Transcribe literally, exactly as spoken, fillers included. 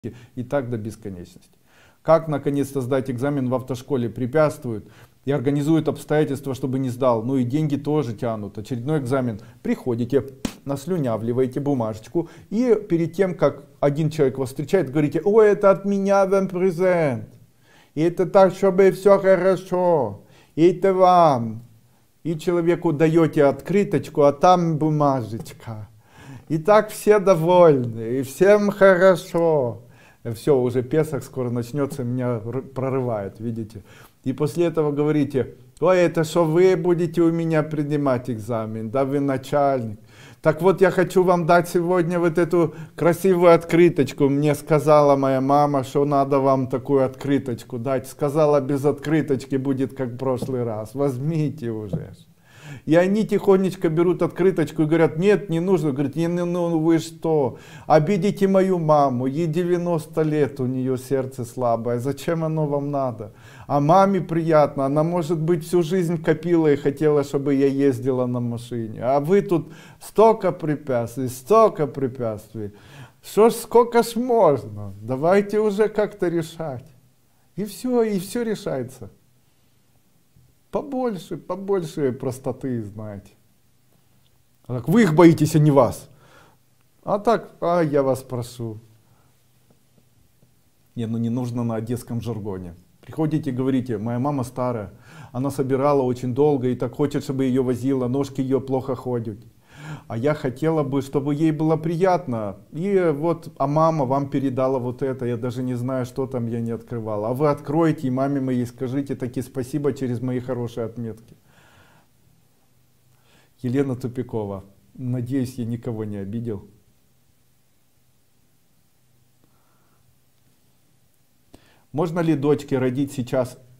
И так до бесконечности. Как наконец-то сдать экзамен в автошколе? Препятствуют и организуют обстоятельства, чтобы не сдал. Ну и деньги тоже тянут. Очередной экзамен. Приходите, наслюнявливаете бумажечку. И перед тем, как один человек вас встречает, говорите: ой, это от меня вам презент. И это так, чтобы все хорошо. И это вам. И человеку даете открыточку, а там бумажечка. И так все довольны, и всем хорошо. Все, уже Песах скоро начнется, меня прорывает, видите. И после этого говорите: ой, это что вы будете у меня принимать экзамен, да вы начальник. Так вот, я хочу вам дать сегодня вот эту красивую открыточку. Мне сказала моя мама, что надо вам такую открыточку дать. Сказала, без открыточки будет как в прошлый раз. Возьмите уже. И они тихонечко берут открыточку и говорят: нет, не нужно. Говорит: не, ну вы что, обидите мою маму, ей девяносто лет, у нее сердце слабое, зачем оно вам надо? А маме приятно, она, может быть, всю жизнь копила и хотела, чтобы я ездила на машине. А вы тут столько препятствий, столько препятствий. Что ж, сколько ж можно? Давайте уже как-то решать. И все, и все решается. Побольше, побольше простоты, знаете. А так, вы их боитесь, а не вас. А так, а я вас прошу. Не, ну не нужно на одесском жаргоне. Приходите, говорите: моя мама старая, она собирала очень долго и так хочет, чтобы ее возила, ножки ее плохо ходят. А я хотела бы, чтобы ей было приятно. И вот, а мама вам передала вот это, я даже не знаю, что там, я не открывала. А вы откройте и маме моей скажите таки спасибо через мои хорошие отметки. Елена Тупикова. Надеюсь, я никого не обидел. Можно ли дочке родить сейчас